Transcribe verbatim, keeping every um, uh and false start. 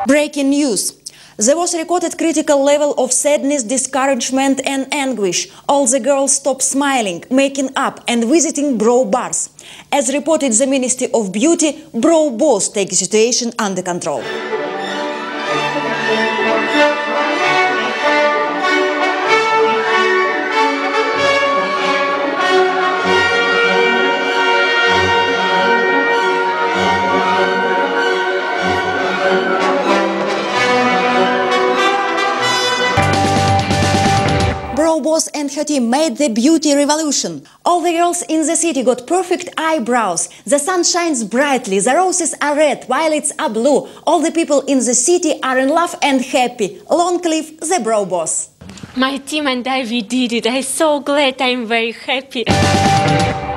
Breaking news. There was a recorded critical level of sadness, discouragement and anguish. All the girls stopped smiling, making up and visiting bro bars. As reported the Ministry of Beauty, bro boss take the situation under control. Bro boss and her team made the beauty revolution. All the girls in the city got perfect eyebrows. The sun shines brightly, the roses are red, violets are blue. All the people in the city are in love and happy. Long live the bro boss. My team and I, we did it. I'm so glad. I'm very happy.